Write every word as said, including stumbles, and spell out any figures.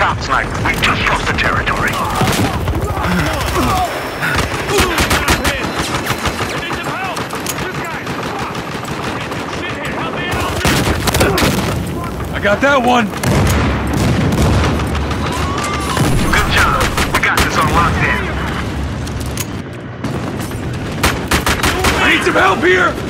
Stop, Sniper. We just lost the territory. I got that one! Good job. We got this on lockdown. I need some help here!